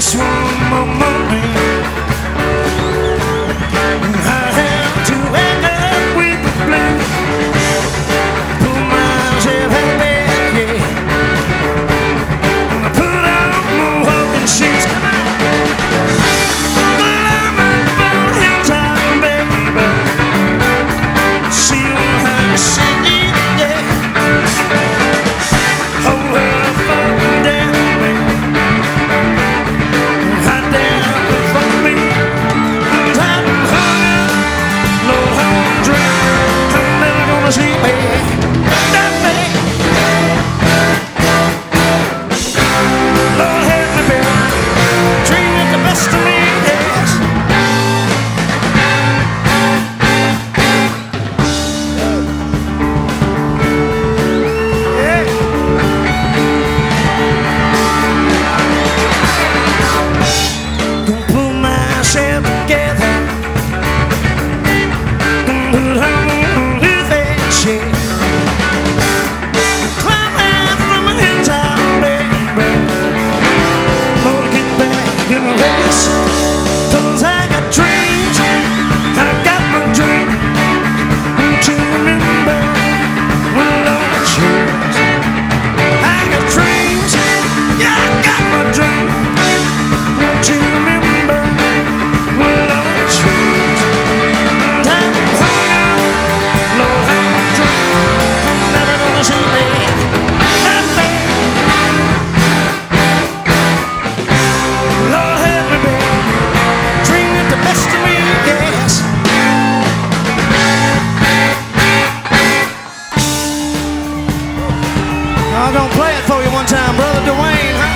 just one more morning. I have to wake up with the blues. Pull myself out of bed, yeah. I put on my walking shoes. Come on. Climb up on the hilltop, baby. See how you sing it, yeah. Hold her fucking down, baby. Hot down for me. I'm hung up, no home drink. I'm never gonna see me. That baby. Lord help me, baby. Dream it the best of me, yes. Yeah. Gonna pull myself together. Gonna put on with that shit. Climb out from a hilltop, baby. Gonna get back in a race. 'Cause I got dreams. I got my dream to remember when Lord choose. I got dreams. Yeah, I got my dream to remember when Lord choose. I'm hung up, Lord, I'm drunk. I'm never gonna see me. That baby. Lord help me, baby. Dream it the best of me, yes. I'm gonna play it for you one time, brother Duane, huh?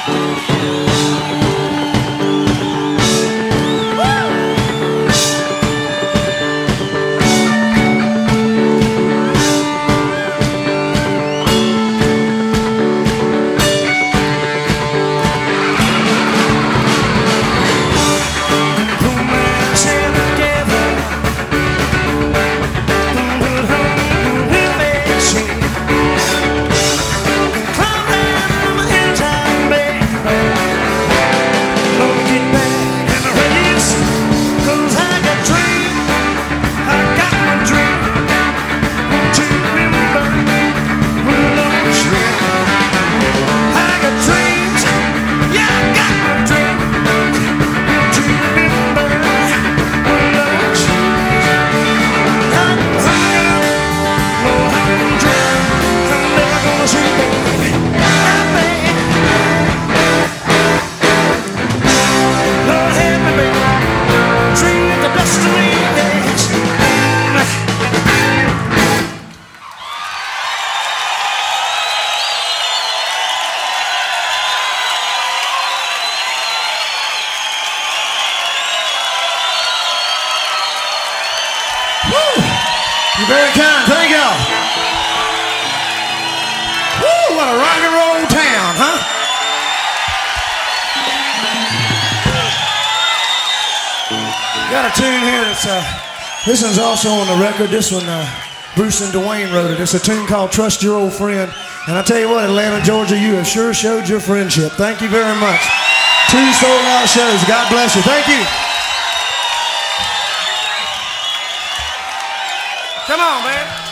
You're very kind. Thank y'all. Woo, what a rock and roll town, huh? Got a tune here that's, this one's also on the record. This one, Bruce and Duane wrote it. It's a tune called Trust Your Old Friend. And I tell you what, Atlanta, Georgia, you have sure showed your friendship. Thank you very much. 2 sold-out shows. God bless you. Thank you. Come on, man.